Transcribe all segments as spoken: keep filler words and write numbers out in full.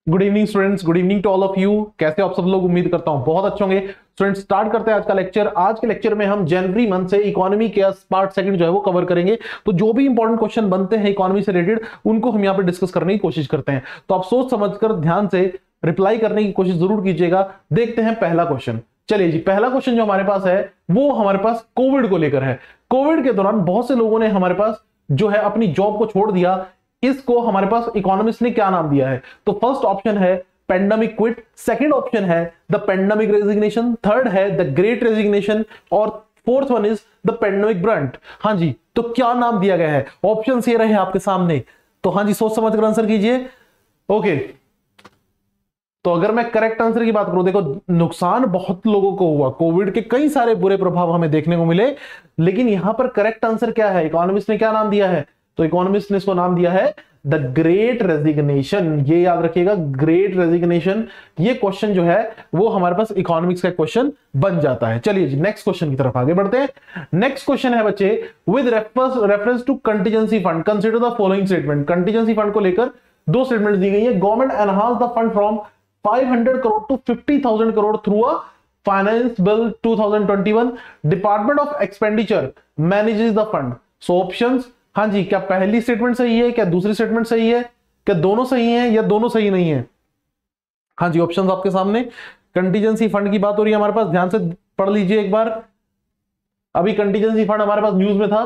Good evening students, good evening to all of you. कैसे आप सब लोग? उम्मीद करता हूं बहुत अच्छे होंगे। स्टूडेंट्स, स्टार्ट करते हैं आज का लेक्चर। आज के लेक्चर में हम जनवरी मंथ से इकोनॉमी के पार्ट सेकंड जो है वो कवर करेंगे। तो जो भी इंपॉर्टेंट क्वेश्चन बनते हैं इकोनॉमी से रिलेटेड, उनको हम यहाँ पे डिस्कस करने की कोशिश करते हैं। तो आप सोच समझकर ध्यान से रिप्लाई करने की कोशिश जरूर कीजिएगा। देखते हैं पहला क्वेश्चन। चलिए जी, पहला क्वेश्चन जो हमारे पास है वो हमारे पास कोविड को लेकर है। कोविड के दौरान बहुत से लोगों ने हमारे पास जो है अपनी जॉब को छोड़ दिया। इसको हमारे पास इकोनॉमिस्ट ने क्या नाम दिया है? तो फर्स्ट ऑप्शन है पेंडेमिक क्विट, सेकंड ऑप्शन है द पेंडेमिक रेजिग्नेशन, थर्ड है द ग्रेट रेजिग्नेशन और fourth one is the pandemic brunt. हाँ जी, तो क्या नाम दिया गया है? ऑप्शन ये रहे आपके सामने। तो हाँ जी, सोच समझ कर आंसर कीजिए। ओके, तो अगर मैं करेक्ट आंसर की बात करूं, देखो नुकसान बहुत लोगों को हुआ, कोविड के कई सारे बुरे प्रभाव हमें देखने को मिले, लेकिन यहां पर करेक्ट आंसर क्या है? इकोनॉमिस्ट ने क्या नाम दिया है? तो इकोनॉमिस्ट ने इसको नाम दिया है द ग्रेट रेजिग्नेशन। ये याद रखिएगा, ग्रेट रेजिग्नेशन। ये क्वेश्चन जो है वो हमारे पास इकोनॉमिक्स का क्वेश्चन बन जाता है। चलिए जी, नेक्स्ट क्वेश्चन की तरफ आगे बढ़ते हैं। नेक्स्ट क्वेश्चन है बच्चे, with reference to contingency fund consider the following statement. Contingency fund को लेकर दो स्टेटमेंट दी गई है। Government enhance the fund from five hundred crore to fifty thousand crore through a finance bill twenty twenty-one। Department of expenditure manages the fund. So options, हाँ जी, क्या पहली स्टेटमेंट सही है, क्या दूसरी स्टेटमेंट सही है, क्या दोनों सही हैं या दोनों सही नहीं है? हाँ जी, ऑप्शंस आपके सामने। कंटीजेंसी फंड की बात हो रही है हमारे पास, ध्यान से पढ़ लीजिए एक बार। अभी कंटीजेंसी फंड हमारे पास न्यूज में था।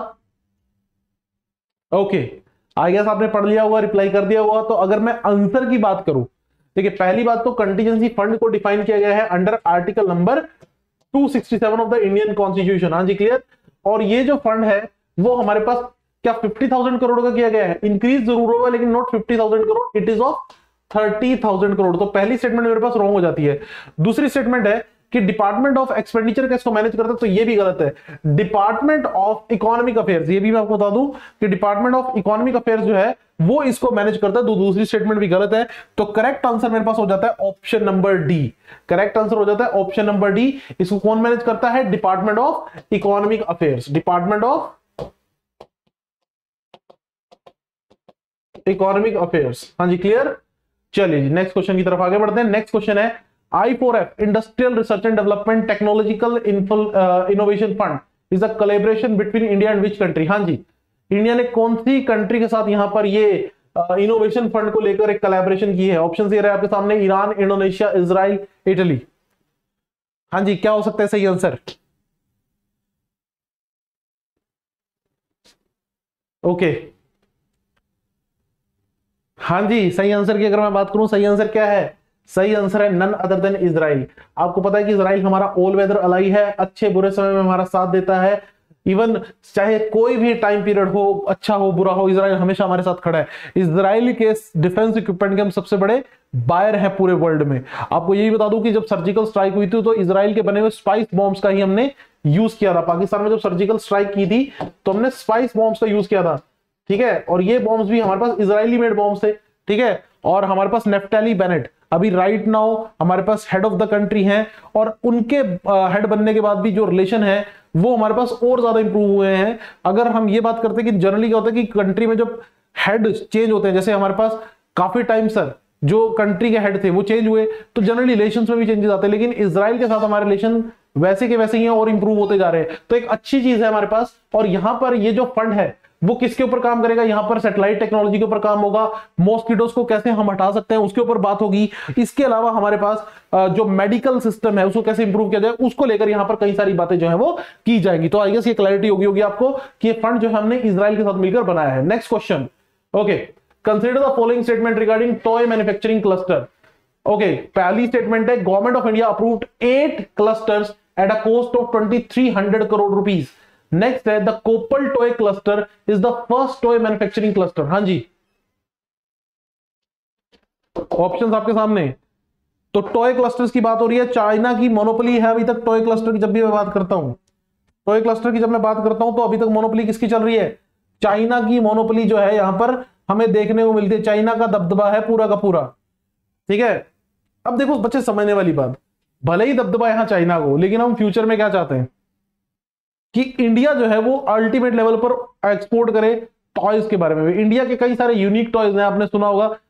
ओके, आई गेस आपने पढ़ लिया हुआ, रिप्लाई कर दिया हुआ। तो अगर मैं आंसर की बात करूं, देखिए पहली बात तो कंटीजेंसी फंड को डिफाइन किया गया है under article number two sixty-seven of the Indian constitution. हाँ जी, क्लियर। और ये जो फंड है वो हमारे पास क्या फिफ्टी थाउजेंड करोड़ का किया गया है? इंक्रीज जरूर होगा लेकिन not fifty thousand crore, it is of thirty thousand crore. तो पहली स्टेटमेंट मेरे पास रॉन्ग हो जाती है। दूसरी स्टेटमेंट है कि डिपार्टमेंट ऑफ एक्सपेंडिचर का इसको मैनेज करता है, तो ये भी गलत है। डिपार्टमेंट ऑफ इकोनॉमिक अफेयर्स, ये भी मैं आपको बता दूं कि डिपार्टमेंट ऑफ इकोनॉमिक अफेयर्स जो है वो इसको मैनेज करता है। तो दूसरी स्टेटमेंट भी गलत है। तो करेक्ट आंसर मेरे पास हो जाता है option number D. Correct answer हो जाता है ऑप्शन नंबर डी। इसको कौन मैनेज करता है? Department of economic affairs. Department of economic affairs. हाँ जी, क्लियर। चलिए जी, नेक्स्ट क्वेश्चन की तरफ आगे बढ़ते हैं। नेक्स्ट क्वेश्चन है I four F industrial research and development technological innovation fund is a collaboration between India and which country? हाँ जी, इंडिया ने कौन सी कंट्री के साथ यहां पर ये इनोवेशन uh, फंड को लेकर एक कोलैबोरेशन की है? ऑप्शन ये रहे आपके सामने, ईरान, इंडोनेशिया, इजराइल, इटली। हाँ जी, क्या हो सकता है सही आंसर? ओके, हाँ जी, सही आंसर की अगर मैं बात करूं, सही आंसर क्या है? सही आंसर है नन अदर देन इजराइल। आपको पता है कि इजराइल हमारा ऑल वेदर अलाई है, अच्छे बुरे समय में हमारा साथ देता है। इवन चाहे कोई भी टाइम पीरियड हो, अच्छा हो बुरा हो, इजराइल हमेशा हमारे साथ खड़ा है। इजराइल के डिफेंस इक्विपमेंट के हम सबसे बड़े बायर हैं पूरे वर्ल्ड में। आपको यही बता दूं कि जब सर्जिकल स्ट्राइक हुई थी तो इजराइल के बने हुए स्पाइस बॉम्ब्स का ही हमने यूज किया था। पाकिस्तान में जब सर्जिकल स्ट्राइक की थी तो हमने स्पाइस बॉम्ब्स का यूज किया था, ठीक है। और ये बॉम्ब्स भी हमारे पास इजरायली मेड बॉम्ब्स थे, ठीक है। और हमारे पास नेफ्टली बेनेट अभी राइट नाउ हमारे पास हेड ऑफ द कंट्री हैं, और उनके हेड बनने के बाद भी जो रिलेशन है वो हमारे पास और ज्यादा इंप्रूव हुए हैं। अगर हम ये बात करते हैं कि जनरली क्या होता है कि कंट्री में जब हेड चेंज होते हैं, जैसे हमारे पास काफी टाइम सर जो कंट्री के हेड थे वो चेंज हुए, तो जनरली रिलेशंस में भी चेंजेस आते हैं। लेकिन इजराइल के साथ हमारे रिलेशन वैसे के वैसे ही हैं और इंप्रूव होते जा रहे हैं। तो एक अच्छी चीज है हमारे पास। और यहां पर ये जो फंड है वो किसके ऊपर काम करेगा? यहां पर सैटेलाइट टेक्नोलॉजी के ऊपर काम होगा। मॉस्किटोस को कैसे हम हटा सकते हैं उसके ऊपर बात होगी। इसके अलावा हमारे पास जो मेडिकल सिस्टम है उसको कैसे इंप्रूव किया जाए उसको लेकर यहां पर कई सारी बातें जो है वो की जाएंगी। तो आई गेस ये क्लैरिटी होगी होगी आपको कि ये फंड जो है हमने इजराइल के साथ मिलकर बनाया है। Next question, okay, consider the following statement regarding toy manufacturing cluster. Okay, पहली स्टेटमेंट है government of India approved eight clusters at a cost of twenty three hundred crore rupees. Next है the Koppal toy cluster is the first toy manufacturing cluster. हाँ जी, options आपके सामने। तो toy clusters की बात हो रही है, चाइना की मोनोपोली है अभी तक टॉय क्लस्टर की। जब भी मैं बात करता हूं टॉय क्लस्टर की, जब मैं बात करता हूं तो अभी तक मोनोपोली किसकी चल रही है? चाइना की मोनोपोली जो है यहां पर हमें देखने को मिलती है। चाइना का दबदबा है पूरा का पूरा, ठीक है। अब देखो बच्चे, समझने वाली बात, भले ही दबदबा यहां चाइना को, लेकिन हम फ्यूचर में क्या चाहते हैं कि इंडिया जो है वो अल्टीमेट लेवल पर एक्सपोर्ट करे टॉयज के बारे में। इंडिया के कई सारे यूनिक टॉयज हैं, आपने सुना होगा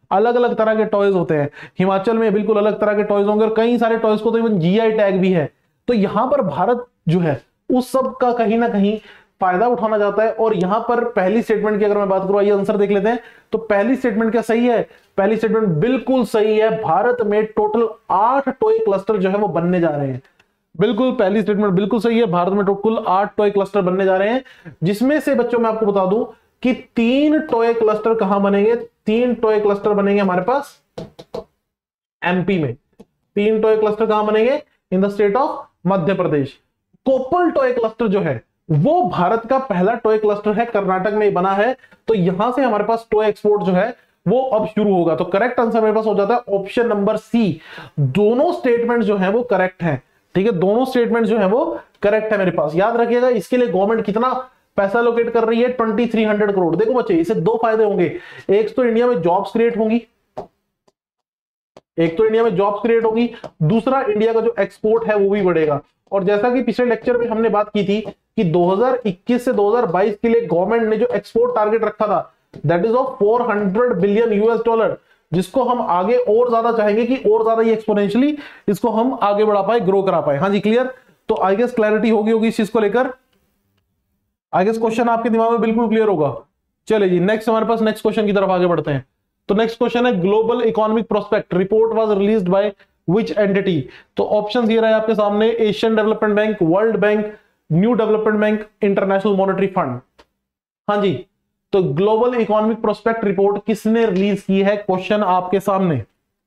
अलग अलग तरह के टॉयज होते हैं। हिमाचल में बिल्कुल अलग तरह के टॉयज होंगे और कई सारे टॉयज को तो इवन जीआई टैग भी है। तो यहां पर भारत जो है उस सब का कहीं ना कहीं फायदा उठाना चाहता है। और यहां पर पहली स्टेटमेंट की अगर मैं बात करूं, आइए आंसर देख लेते हैं। तो पहली स्टेटमेंट क्या सही है? पहली स्टेटमेंट बिल्कुल सही है। भारत में टोटल आठ टॉय क्लस्टर जो है वो बनने जा रहे हैं। बिल्कुल पहली स्टेटमेंट बिल्कुल सही है। भारत में टोटल आठ टॉय क्लस्टर बनने जा रहे हैं, जिसमें से बच्चों मैं आपको बता दूं कि तीन टॉय क्लस्टर कहां बनेंगे? तीन टॉय क्लस्टर बनेंगे हमारे पास एमपी में। तीन टॉय क्लस्टर कहां बनेंगे? In the state of Madhya Pradesh. Koppal toy cluster जो है वो भारत का पहला टॉय क्लस्टर है, कर्नाटक में बना है। तो यहां से हमारे पास टॉय एक्सपोर्ट जो है वो अब शुरू होगा। तो करेक्ट आंसर मेरे पास हो जाता है ऑप्शन नंबर सी। दोनों स्टेटमेंट जो है वो करेक्ट है। ठीक है, दोनों स्टेटमेंट जो है वो करेक्ट है मेरे पास। याद रखिएगा, इसके लिए गवर्नमेंट कितना पैसा लोकेट कर रही है? Twenty three hundred crore. देखो बच्चे, इससे दो फायदे होंगे। एक तो इंडिया में जॉब्स क्रिएट होंगी, एक तो इंडिया में जॉब्स क्रिएट होगी, दूसरा इंडिया का जो एक्सपोर्ट है वो भी बढ़ेगा। और जैसा कि पिछले लेक्चर में हमने बात की थी कि दो हज़ार इक्कीस से दो हज़ार बाईस के लिए गवर्नमेंट ने जो एक्सपोर्ट टारगेट रखा था that is of four hundred billion US dollar, जिसको हम आगे और ज्यादा चाहेंगे कि और ज्यादा ये एक्सपोनेंशियली इसको हम आगे बढ़ा पाए, ग्रो करा पाए। हाँ जी, क्लियर? तो आई गेस क्लैरिटी होगी होगी इस चीज को लेकर। आई गेस क्वेश्चन आपके दिमाग में बिल्कुल क्लियर होगा। चलिए जी, नेक्स्ट हमारे पास नेक्स्ट क्वेश्चन की तरफ आगे बढ़ते हैं। तो नेक्स्ट क्वेश्चन है, global economic prospect report was released by which entity? तो ऑप्शंस ये रहे आपके सामने, Asian development bank, world bank, new development bank, international monetary fund. हाँ जी, तो ग्लोबल इकोनॉमिक प्रोस्पेक्ट रिपोर्ट किसने रिलीज की है? क्वेश्चन आपके सामने।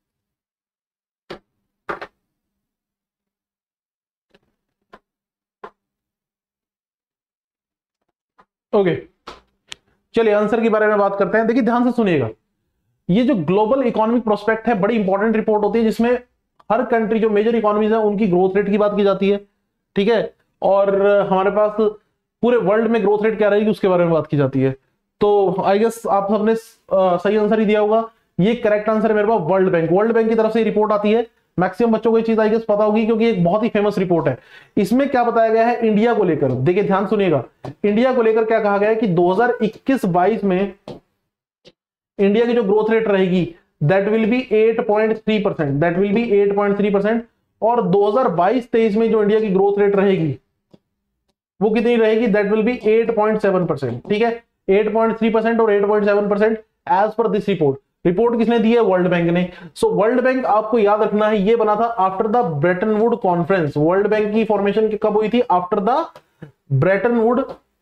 ओके, चलिए आंसर के बारे में बात करते हैं। देखिए ध्यान से सुनिएगा, ये जो ग्लोबल इकोनॉमिक प्रोस्पेक्ट है बड़ी इंपॉर्टेंट रिपोर्ट होती है, जिसमें हर कंट्री जो मेजर इकोनॉमीज है उनकी ग्रोथ रेट की बात की जाती है। ठीक है, और हमारे पास पूरे वर्ल्ड में ग्रोथ रेट क्या रहेगी उसके बारे में बात की जाती है। तो आई गेस आप सबने सही आंसर ही दिया होगा। ये करेक्ट आंसर है मेरे पास वर्ल्ड बैंक। वर्ल्ड बैंक की तरफ से रिपोर्ट आती है। मैक्सिमम बच्चों को ये चीज आई गेस पता होगी क्योंकि एक बहुत ही फेमस रिपोर्ट है। इसमें क्या बताया गया है इंडिया को लेकर? देखिए ध्यान सुनिएगा, इंडिया को लेकर क्या कहा गया है कि दो हज़ार इक्कीस बाईस में इंडिया की जो ग्रोथ रेट रहेगी that will be eight point three percent, that will be eight point three percent. और दो हज़ार बाईस तेईस में जो इंडिया की ग्रोथ रेट रहेगी वो कितनी रहेगी? That will be eight point seven percent. ठीक है, एट पॉइंट थ्री परसेंट और eight point seven percent as per this report. Report किसने दी है? वर्ल्ड बैंक ने। सो वर्ल्ड बैंक आपको याद रखना है ये बना था after the Bretton Wood conference. World bank की फॉर्मेशन कब हुई थी? After the Bretton Wood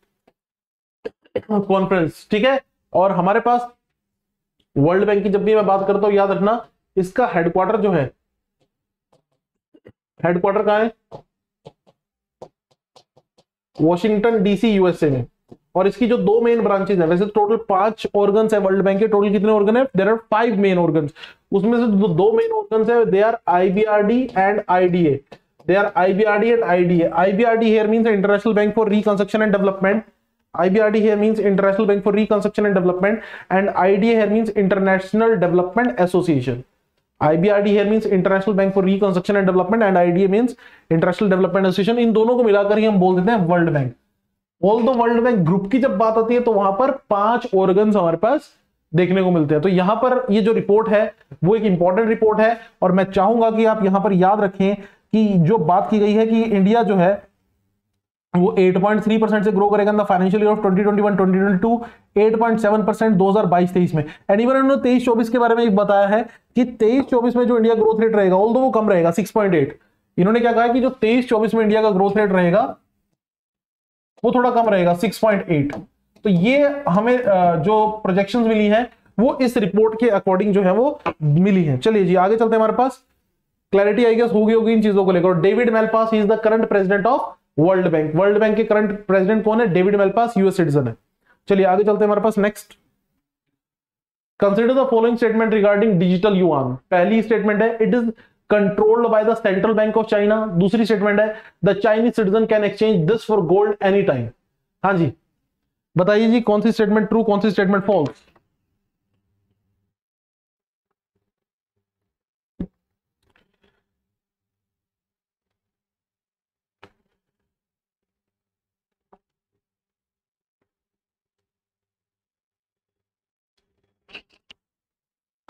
conference. ठीक है, और हमारे पास वर्ल्ड बैंक की जब भी मैं बात करता हूं याद रखना इसका हेडक्वार्टर जो है, हेडक्वार्टर कहां है? वॉशिंगटन डीसी यूएसए में। और इसकी जो दो मेन ब्रांचेज है, वैसे टोटल पांच ऑर्गन्स है वर्ल्ड बैंक के। टोटल कितने ऑर्गन है? There are five main organs. उसमें से दो, दो मेन ऑर्गन्स है, they are IBRD and IDA. They are IBRD and IDA. IBRD here means international bank for reconstruction and development. I B R D here means International Bank for Reconstruction and Development, and I D A here means International Development Association. I B R D here means International Bank for Reconstruction and Development, and I D A means International Development Association. इन दोनों को मिलाकर ही हम बोल देते हैं world bank. All the world bank group की जब बात आती है तो वहां पर पांच ऑर्गन्स हमारे पास देखने को मिलते हैं। तो यहां पर ये जो रिपोर्ट है वो एक इंपॉर्टेंट रिपोर्ट है, और मैं चाहूंगा कि आप यहां पर याद रखें कि जो बात की गई है कि इंडिया जो है वो आठ पॉइंट तीन परसेंट से ग्रो करेगा the financial year of twenty twenty one twenty twenty two, आठ पॉइंट सात परसेंट दो हज़ार बाईस तेईस में। एंड इवन उन्होंने तेईस चौबीस के बारे में एक बताया है कि तेईस चौबीस में जो इंडिया ग्रोथ रेट रहेगा ऑल्दो वो कम रहेगा छह पॉइंट आठ। इन्होंने क्या कहा कि जो तेईस चौबीस में इंडिया का ग्रोथ रेट रहेगा वो थोड़ा कम रहेगा छह पॉइंट आठ। तो ये हमें जो प्रोजेक्शंस मिली है वो इस रिपोर्ट के अकॉर्डिंग जो है वो मिली है। चलिए जी आगे चलते हैं। हमारे पास क्लैरिटी आई गेस होगी होगी इन चीजों को लेकर। David Malpass is the current president of world bank. World bank के करंट प्रेसिडेंट कौन है? डेविड मेलपास, यूएस सिटीजन है। चलिए आगे चलते हैं हमारे पास next. Consider the following statement regarding digital yuan. पहली स्टेटमेंट है it is controlled by the central bank of China. दूसरी स्टेटमेंट है the Chinese citizen can exchange this for gold any time. हाँ जी बताइए जी कौन सी स्टेटमेंट ट्रू, कौन सी स्टेटमेंट फॉल्स?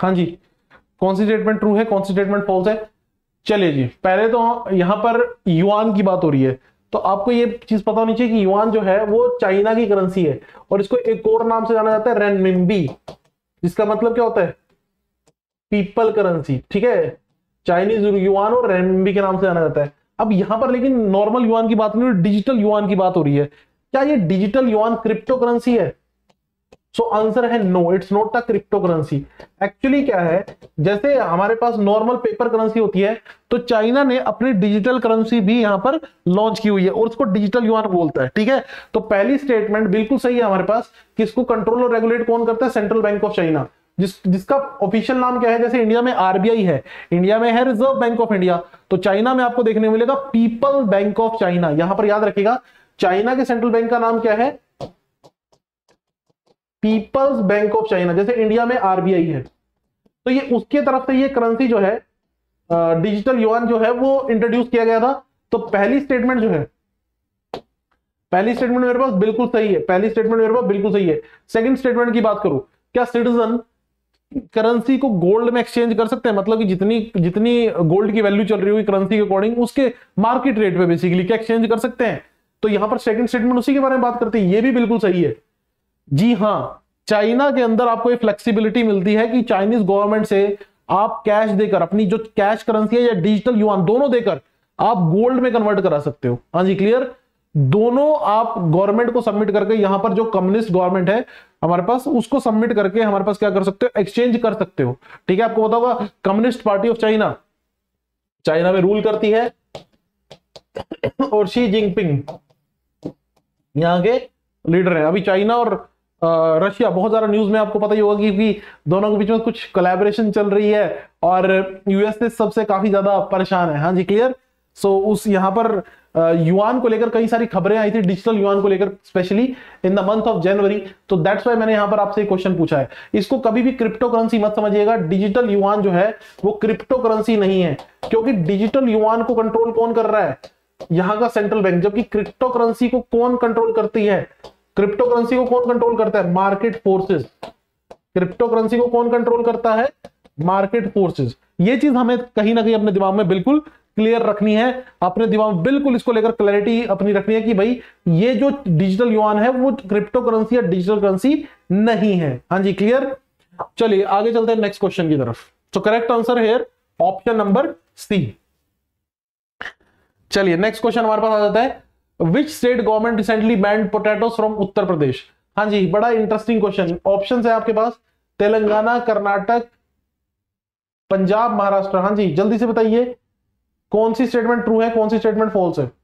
हाँ जी, कौन सी स्टेटमेंट ट्रू है, कौन सी स्टेटमेंट फॉल्स है? चलिए जी, पहले तो यहां पर युआन की बात हो रही है, तो आपको ये चीज पता होनी चाहिए कि युआन जो है वो चाइना की करेंसी है और इसको एक और नाम से जाना जाता है रेनमिनबी, जिसका मतलब क्या होता है? People currency. ठीक है, चाइनीज युआन और रेनमिनबी के नाम से जाना जाता है। अब यहां पर लेकिन नॉर्मल युआन की बात नहीं हो रही, डिजिटल युआन की बात हो रही है। क्या ये डिजिटल युआन क्रिप्टो करेंसी है? सो आंसर है no, it's not a crypto currency. Actually क्या है, जैसे हमारे पास नॉर्मल पेपर करेंसी होती है, तो चाइना ने अपनी डिजिटल करेंसी भी यहां पर लॉन्च की हुई है और उसको डिजिटल युआन बोलता है। ठीक है, तो पहली स्टेटमेंट बिल्कुल सही है हमारे पास। किसको कंट्रोल और रेगुलेट कौन करता है? सेंट्रल बैंक ऑफ चाइना, जिस जिसका ऑफिशियल नाम क्या है? जैसे इंडिया में आरबीआई है, इंडिया में है रिजर्व बैंक ऑफ इंडिया, तो चाइना में आपको देखने मिलेगा पीपल बैंक ऑफ चाइना। यहां पर याद रखिएगा, चाइना के सेंट्रल बैंक का नाम क्या है? People's bank of China. जैसे इंडिया में आरबीआई है, तो ये उसके तरफ से ये करेंसी जो है डिजिटल युआन जो है वो इंट्रोड्यूस किया गया था। तो पहली स्टेटमेंट जो है, पहली स्टेटमेंट मेरे पास बिल्कुल सही है, पहली स्टेटमेंट मेरे पास बिल्कुल सही है। सेकंड स्टेटमेंट की बात करूं, क्या सिटीजन करेंसी को गोल्ड में एक्सचेंज कर सकते हैं? मतलब कि जितनी जितनी गोल्ड की वैल्यू चल रही हुई करेंसी के अकॉर्डिंग, उसके मार्केट रेट पे बेसिकली क्या एक्सचेंज कर सकते हैं? तो यहां पर सेकंड स्टेटमेंट उसी के बारे में बात करते हैं, ये भी बिल्कुल सही है। जी हां, चाइना के अंदर आपको ये फ्लेक्सिबिलिटी मिलती है कि चाइनीज गवर्नमेंट से आप कैश देकर, अपनी जो कैश करेंसी है या डिजिटल युआन, दोनों देकर आप गोल्ड में कन्वर्ट करा सकते हो। हाँ जी, क्लियर। दोनों आप गवर्नमेंट को सबमिट करके, यहां पर जो कम्युनिस्ट गवर्नमेंट है हमारे पास, उसको सबमिट करके हमारे पास क्या कर सकते हो? एक्सचेंज कर सकते हो। ठीक है, आपको पता होगा communist party of China China में रूल करती है और शी जिनपिंग यहां के लीडर है। अभी चाइना और रशिया बहुत ज्यादा न्यूज में, आपको पता ही होगा कि दोनों के बीच में कुछ कोलैबोरेशन चल रही है और यूएसए सबसे काफी ज्यादा परेशान है। हाँ जी, क्लियर। सो उस यहां पर युआन को लेकर कई सारी खबरें आई थी, डिजिटल युआन को लेकर, specially in the month of January. तो दैट्स व्हाई मैंने यहां पर आपसे क्वेश्चन पूछा है। इसको कभी भी क्रिप्टो करेंसी मत समझिएगा। डिजिटल युआन जो है वो क्रिप्टो करेंसी नहीं है, क्योंकि डिजिटल युआन को कंट्रोल कौन कर रहा है? यहां का सेंट्रल बैंक। जबकि क्रिप्टो करेंसी को कौन कंट्रोल करती है? क्रिप्टो करेंसी को कौन कंट्रोल करता है? Market forces. क्रिप्टो करेंसी को कौन कंट्रोल करता है? Market forces. ये चीज हमें कहीं ना कहीं अपने दिमाग में बिल्कुल क्लियर रखनी है, अपने दिमाग में बिल्कुल इसको लेकर क्लैरिटी अपनी रखनी है कि भाई ये जो डिजिटल युआन है वो क्रिप्टो करेंसी या डिजिटल करेंसी नहीं है। हाँ जी, क्लियर। चलिए आगे चलते हैं नेक्स्ट क्वेश्चन की तरफ। So correct answer here option number C. चलिए नेक्स्ट क्वेश्चन हमारे पास आ जाता है, which state government recently banned potatoes from Uttar Pradesh? हाँ जी, बड़ा इंटरेस्टिंग क्वेश्चन। ऑप्शन है आपके पास तेलंगाना, कर्नाटक, पंजाब, महाराष्ट्र। हाँ जी, जल्दी से बताइए कौन सी स्टेटमेंट ट्रू है, कौन सी स्टेटमेंट फॉल्स है?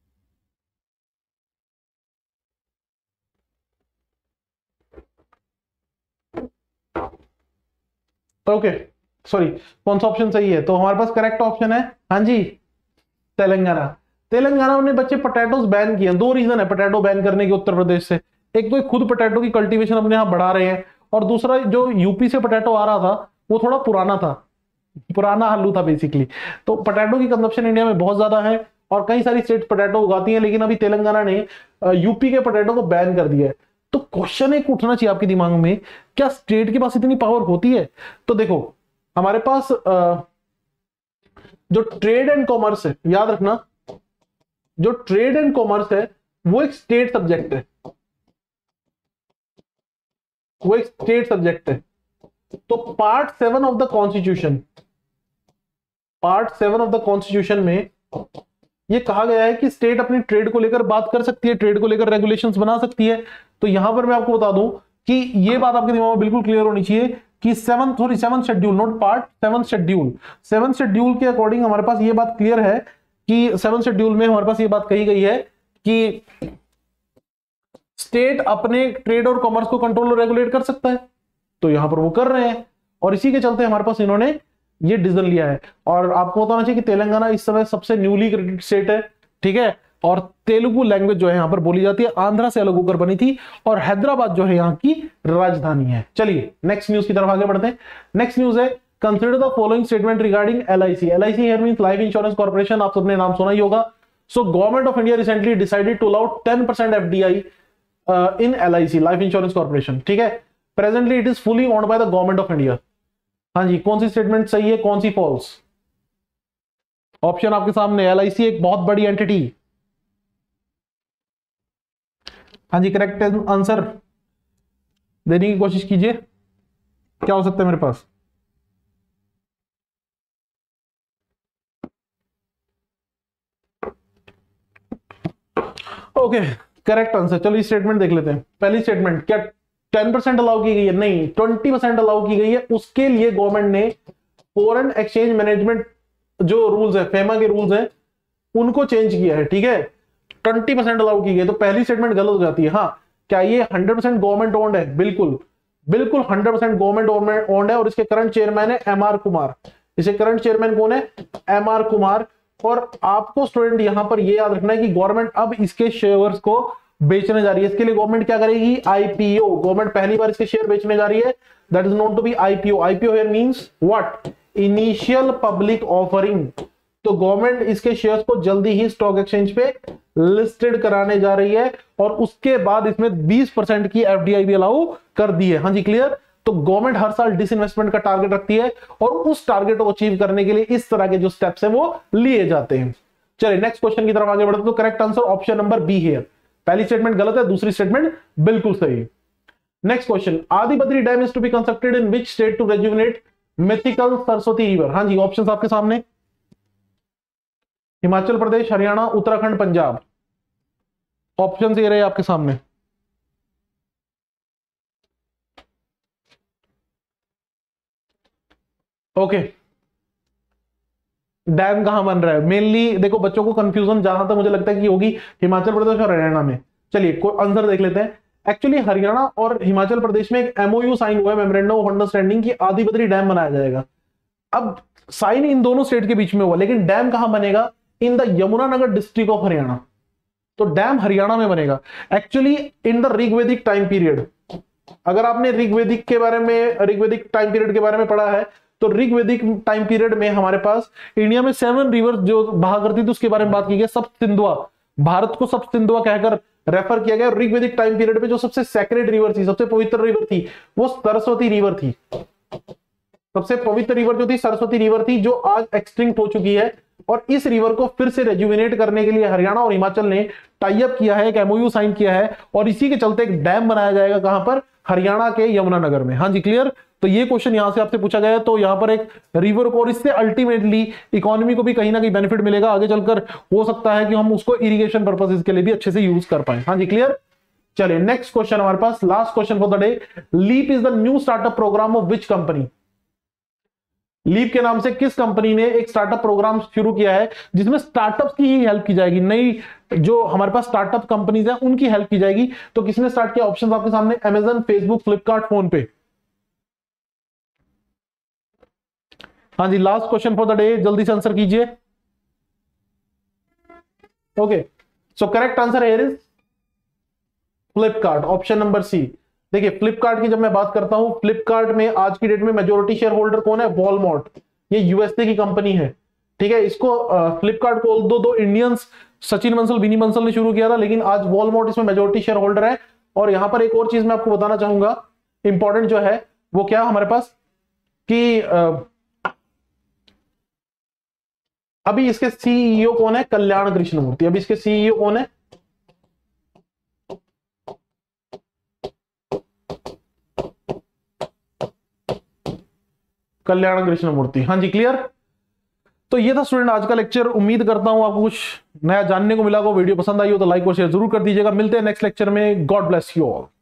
ओके सॉरी, कौन सा ऑप्शन सही है? तो हमारे पास करेक्ट ऑप्शन है हाँ जी, तेलंगाना। तेलंगाना ने बच्चे पोटैटोस बैन किए। दो रीजन है पोटैटो बैन करने के उत्तर प्रदेश से। एक तो खुद पोटैटो की कल्टीवेशन अपने यहां बढ़ा रहे हैं, और दूसरा जो यूपी से पोटैटो आ रहा था वो थोड़ा पुराना था, पुराना आलू था बेसिकली। तो पोटैटो की कंजप्शन इंडिया में बहुत ज्यादा है और कई सारी स्टेट पोटैटो उगाती हैं, लेकिन अभी तेलंगाना ने यूपी के पोटैटो को बैन कर दिया है। तो क्वेश्चन एक उठना चाहिए आपके दिमाग में, क्या स्टेट के पास इतनी पावर होती है? तो देखो हमारे पास जो ट्रेड एंड कॉमर्स है, याद रखना जो ट्रेड एंड कॉमर्स है वो एक स्टेट सब्जेक्ट है, वो एक स्टेट सब्जेक्ट है। तो part seven of the constitution part seven of the constitution में ये कहा गया है कि स्टेट अपनी ट्रेड को लेकर बात कर सकती है, ट्रेड को लेकर रेगुलेशंस बना सकती है। तो यहां पर मैं आपको बता दूं कि ये बात आपके दिमाग में बिल्कुल क्लियर होनी चाहिए कि seven sorry seven schedule, not part, seven schedule seven schedule के अकॉर्डिंग हमारे पास ये बात क्लियर है कि सेवन शेड्यूल में हमारे पास ये बात कही गई है कि स्टेट अपने ट्रेड और कॉमर्स को कंट्रोल और रेगुलेट कर सकता है। तो यहां पर वो कर रहे हैं और इसी के चलते हमारे पास इन्होंने ये डिसीजन लिया है। और आपको बताना चाहिए कि तेलंगाना इस समय सबसे न्यूली क्रिएटेड स्टेट है, ठीक है। और तेलुगु लैंग्वेज जो है यहां पर बोली जाती है, आंध्रा से अलग होकर बनी थी, और हैदराबाद जो है यहां की राजधानी है। चलिए नेक्स्ट न्यूज की तरफ आगे बढ़ते हैं। नेक्स्ट न्यूज है, consider the following statement regarding LIC. LIC here means life insurance corporation, आप सबने नाम सुना ही होगा। So government of India recently decided to allow ten percent FDI in LIC, life insurance corporation, ठीक है। Presently it is fully owned by the government of India. हाँ जी, कौन सी स्टेटमेंट सही है, कौन सी फॉल्स? ऑप्शन आपके सामने, एल आई सी एक बहुत बड़ी एंटिटी। हाँ जी, करेक्ट आंसर देने की कोशिश कीजिए। क्या हो सकता है मेरे पास? Okay, correct answer. चलो स्टेटमेंट देख लेते हैं। पहली स्टेटमेंट, क्या टेन परसेंट अलाउ की गई है? नहीं, ट्वेंटी परसेंट अलाउ की गई है। उसके लिए गवर्नमेंट ने फॉरेन एक्सचेंज मैनेजमेंट जो रूल्स है, फेमा के रूल्स हैं, उनको चेंज किया है। ठीक है, ट्वेंटी परसेंट अलाउ की गई, तो पहली स्टेटमेंट गलत हो जाती है। हाँ, क्या ये हंड्रेड परसेंट गवर्नमेंट ओन्ड है? बिल्कुल बिल्कुल हंड्रेड परसेंट गवर्नमेंट ओन्ड है, और इसके करंट चेयरमैन है एम आर कुमार। इसके करंट चेयरमैन कौन है? M R Kumar. और आपको स्टूडेंट यहां पर ये याद रखना है कि गवर्नमेंट अब इसके शेयर्स को बेचने जा रही है। इसके लिए गवर्नमेंट क्या करेगी? आईपीओ। गवर्नमेंट पहली बार इसके शेयर बेचने जा रही है। That is known to be IPO. IPO here means what? Initial public offering. तो गवर्नमेंट इसके शेयर्स को जल्दी ही स्टॉक एक्सचेंज पे लिस्टेड कराने जा रही है, और उसके बाद इसमें बीस परसेंट की एफडीआई भी अलाउ कर दी है। हाँ जी, क्लियर। तो गवर्नमेंट हर साल डिसइन्वेस्टमेंट का टारगेट रखती है, और उस टारगेट को अचीव करने के लिए इस तरह के जो स्टेप्स हैं वो लिए जाते हैं। चलिए नेक्स्ट क्वेश्चन की तरफ आगे बढ़ते हैं। तो correct answer option number B है। पहली स्टेटमेंट गलत है, दूसरी स्टेटमेंट बिल्कुल सही। Next question, Adibadri dam is to be constructed in which state to rejuvenate mythical Saraswati river? हाँ जी, ऑप्शंस आपके सामने, हिमाचल प्रदेश, हरियाणा, उत्तराखंड, पंजाब। ऑप्शन ये रहे आपके सामने। ओके, डैम कहां बन रहा है? मेनली देखो, बच्चों को कंफ्यूजन जहां तक मुझे लगता है कि होगी हिमाचल प्रदेश और हरियाणा में। चलिए आंसर देख लेते हैं। एक्चुअली हरियाणा और हिमाचल प्रदेश में एक एमओयू साइन हुआ है, मेमोरेंडम ऑफ अंडरस्टैंडिंग, की आदिबद्री डैम बनाया जाएगा। अब साइन इन दोनों स्टेट के बीच में हुआ, लेकिन डैम कहां बनेगा? In the Yamunanagar district of Haryana. तो डैम हरियाणा में बनेगा। Actually in the Rigvedic time period, अगर आपने ऋग्वेदिक के बारे में ऋग्वेदिक टाइम पीरियड के बारे में पढ़ा है, तो ऋग्वेदिक टाइम पीरियड में हमारे पास इंडिया में सेवन रिवर जो बहा करती थी उसके बारे में बात की गई। सप्त सिंधुआ, भारत को सप्त सिंधुआ कहकर रेफर किया गया। ऋग्वेदिक टाइम पीरियड में जो सबसे सेक्रेड रिवर थी, सबसे पवित्र रिवर थी, वो सरस्वती रिवर थी। सबसे पवित्र रिवर जो थी सरस्वती रिवर थी, जो आज एक्सटिंक्ट हो चुकी है। और इस रिवर को फिर से रेजुविनेट करने के लिए हरियाणा और हिमाचल ने टाई अप किया है, एक एमओयू साइन किया है, और इसी के चलते एक डैम बनाया जाएगा। कहां पर? हरियाणा के यमुनानगर में। हाँ जी, क्लियर। तो ये क्वेश्चन यहां से आपसे पूछा गया है, तो यहां पर एक रिवर को, और इससे अल्टीमेटली इकोनॉमी को भी कहीं ना कहीं बेनिफिट मिलेगा। आगे चलकर हो सकता है कि हम उसको इरिगेशन पर्पसेस के लिए भी अच्छे से यूज कर पाए। हाँ जी, क्लियर। चलिए नेक्स्ट क्वेश्चन हमारे पास, last question for the day. Leap is the new startup program of which company? Leap के नाम से किस कंपनी ने एक स्टार्टअप प्रोग्राम शुरू किया है, जिसमें स्टार्टअप की ही हेल्प की जाएगी? नई जो हमारे पास स्टार्टअप कंपनीज हैं उनकी हेल्प की जाएगी। तो किसने स्टार्ट किया? ऑप्शन आपके सामने, Amazon, Facebook, Flipkart, PhonePe. हाँ जी, last question for the day, जल्दी से आंसर कीजिए। Okay, so correct answer here is Flipkart, option number C. देखिए, फ्लिपकार्ट की जब मैं बात करता हूं, फ्लिपकार्ट में आज की डेट में मेजोरिटी शेयर होल्डर कौन है? वॉलमार्ट। ये यूएसए की कंपनी है। ठीक है, इसको फ्लिपकार्ट को दो दो इंडियंस, सचिन बंसल, विनी बंसल ने शुरू किया था, लेकिन आज वॉलमार्ट इसमें मेजोरिटी शेयर होल्डर है। और यहां पर एक और चीज मैं आपको बताना चाहूंगा, इंपॉर्टेंट जो है वो क्या हमारे पास, कि अभी इसके सीईओ कौन है? कल्याण कृष्णमूर्ति। अभी इसके सीईओ कौन है? कल्याण कृष्णमूर्ति। हाँ जी, क्लियर। तो ये था स्टूडेंट आज का लेक्चर। उम्मीद करता हूं आपको कुछ नया जानने को मिला हो। वीडियो पसंद आई हो तो लाइक और शेयर जरूर कर दीजिएगा। मिलते हैं नेक्स्ट लेक्चर में। God bless you all.